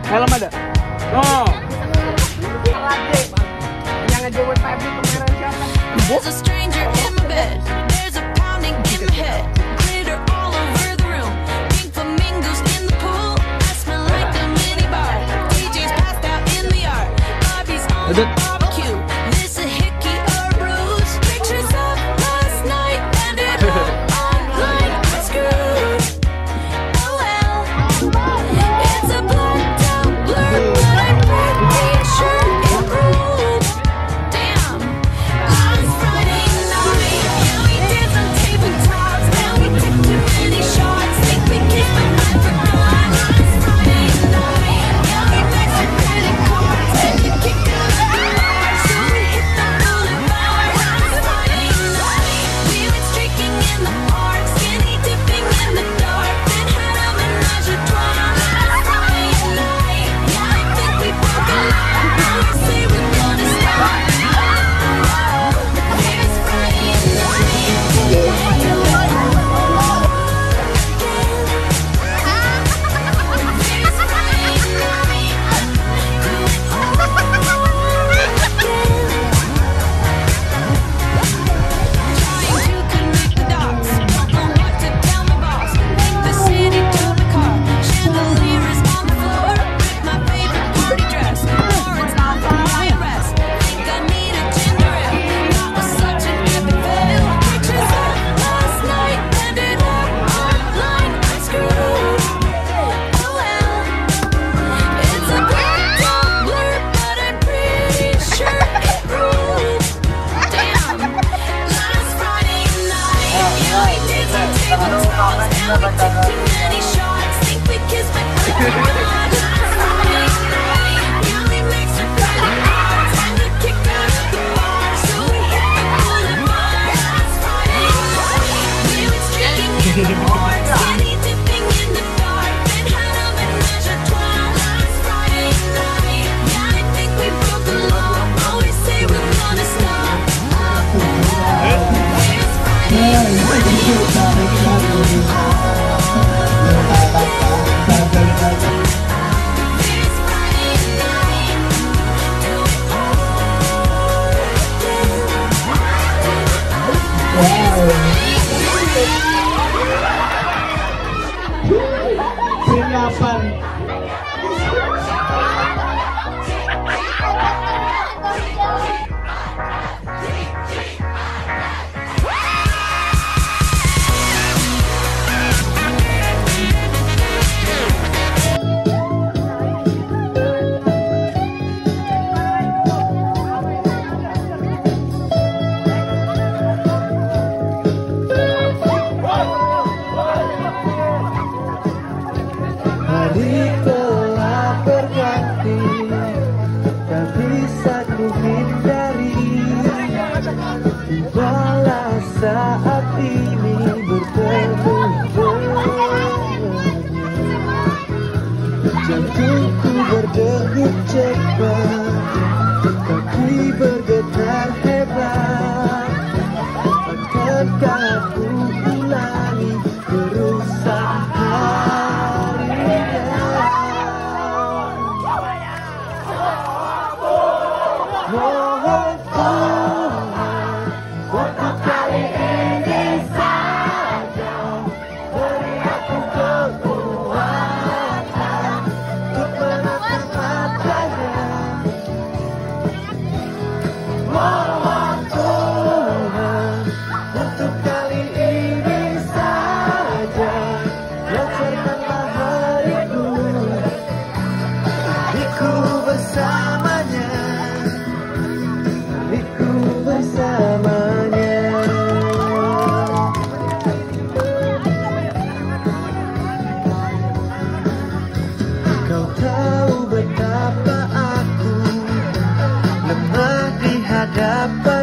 Helm ada? No. Yang ngejewet tadi kemarin siapa? There's a stranger in my bed. There's a pounding in my head. Glitter all over the room. Pink flamingos in the pool. I smell like a minibar. DJ's passed out in the yard. Bobby's on the barbecue. This a hickey or a bruise. Pictures of last night ended up online. I'm screwed. Oh well. It's a blacked out blur, but I'm pretty sure it proved. Damn. Last Friday night, yeah, we did some tabletops. Now we took too many shots. Think we kissed, but I forgot. Last Friday night, yeah, we backed some credit cards. And we kicked out of the bar, so we hit the boulevard. Last Friday night, we went streaking in the park, skinny dipping in the dark, then had a menage a trois. Last Friday night, yeah, I think we broke a lot. Now we say we're gonna stop. There's Friday Trying to connect the dots, don't know what to tell my boss. Think the city took my car, chandelier is on the floor. With my favorite party dress, Lawrence off on my arrest. Think I need a ginger ale, that was such an epic fail. Pictures of last night ended up online. I'm screwed. Oh well, it's a blacked out blur, but I'm pretty sure it proved. Damn, last Friday night, yeah, we did some tabletops. Now we took too many shots. Think we kissed, but I forgot. Last Friday night, yeah, we mixed our credit cards. And we kicked out of the bar, so we hit the boulevard. Last Friday night, we went streaking in the park, skinny dipping in the dark, then had a menage a trois. Last Friday night, yeah, I think we broke the law. Always say we're gonna stop. There's Friday There's Friday night. Do it Hari telah berganti, tak bisa ku hindari. Tibalah saat ini bertemu dengannya. Jantungku berdegup cepat, kaki bergetar hebat. Akankah ku ulangi kerusakannya? Mohon Tuhan, untuk kali ini saja beri aku kekuatan untuk menatap matanya. Mohon Tuhan, untuk kali ini saja lancarkanlah hariku, hariku bersamanya, hariku bersamanya. Kau tahu betapa aku lemah di hadapan